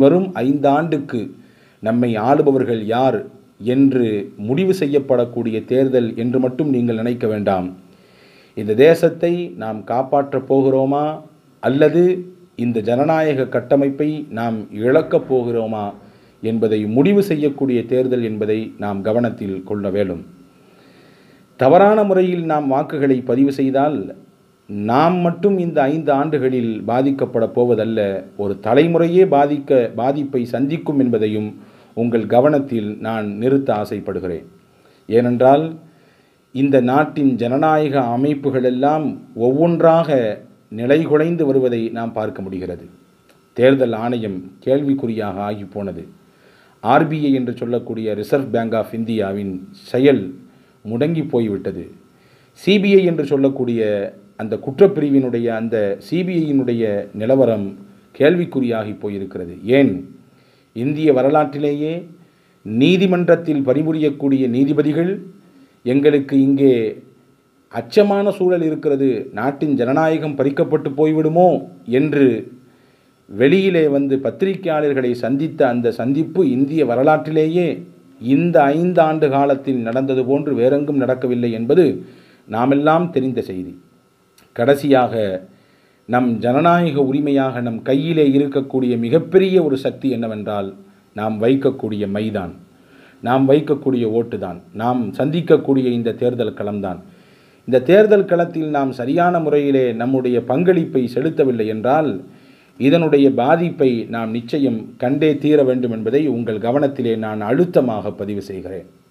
வரும் 5 ஆண்டுக்கு நம்மை ஆளுபவர்கள் யார் என்று முடிவு செய்யப்படக்கூடிய தேர்தல் என்று மட்டும் நீங்கள் நினைக்க வேண்டாம். இந்த தேசத்தை நாம் காப்பாற்றப் போகிறோமா அல்லது இந்த ஜனநாயக கட்டமைப்பை நாம் இழக்கப் போகிறோமா என்பதை முடிவு செய்யக்கூடிய தேர்தல் என்பதை நாம் கவனத்தில் கொள்ள வேண்டும். தவறான முறையில் நாம் வாக்குகளை பதிவு செய்தால் நாம் மட்டும் இந்த 5 ஆண்டுகளில் பாதிக்கப்பட போவதல்ல, ஒரு தலைமுறையே பாதிப்பை சந்திக்கும் என்பதையும் உங்கள் கவனத்தில் நான் நிறுத்த ஆசைப்படுகிறேன். ஏனென்றால் இந்த நாட்டின் ஜனநாயக அமைப்புகளெல்லாம் ஒவ்வொன்றாக நிலைகுலைந்து வருவதை நாம் பார்க்க முடிகிறது. தேர்தல் ஆணையம் கேள்விக்குறியாக ஆகி போனது. RBI என்று சொல்லக்கூடிய ரிசர்வ் பேங்க் ஆஃப் இந்தியாவின் செயல் முடங்கி போய்விட்டது. CBI என்று சொல்லக்கூடிய அந்த குற்றப்பிரிவினுடைய அந்த CBIயினுடைய நிலவரம் கேள்விக்குறியாகி போயிருக்கிறது. ஏன் இந்திய வரலாற்றிலேயே நீதிமன்றத்தில் பணிபுரியக்கூடிய நீதிபதிகள் எங்களுக்கு இங்கே அச்சமான சூழல் இருக்கிறது, நாட்டின் ஜனநாயகம் பறிக்கப்பட்டு போய்விடுமோ என்று வெளியிலே வந்து பத்திரிகையாளர்களை சந்தித்த அந்த சந்திப்பு இந்திய வரலாற்றிலேயே இந்த 5 ஆண்டு காலத்தில் நடந்தது போன்று வேறெங்கும் நடக்கவில்லை என்பது நாமெல்லாம் தெரிந்த செய்தி. கடைசியாக நம் ஜனநாயக உரிமையாக நம் கையிலே இருக்கக்கூடிய மிகப்பெரிய ஒரு சக்தி என்னவென்றால் நாம் வைக்கக்கூடிய மைதான், நாம் வைக்கக்கூடிய ஓட்டுதான், நாம் சந்திக்கக்கூடிய இந்த தேர்தல் களம்தான். இந்த தேர்தல் களத்தில் நாம் சரியான முறையிலே நம்முடைய பங்களிப்பை செலுத்தவில்லை என்றால் இதனுடைய பாதிப்பை நாம் நிச்சயம் கண்டே தீர வேண்டும் என்பதை உங்கள் கவனத்திலே நான் அழுத்தமாக பதிவு செய்கிறேன்.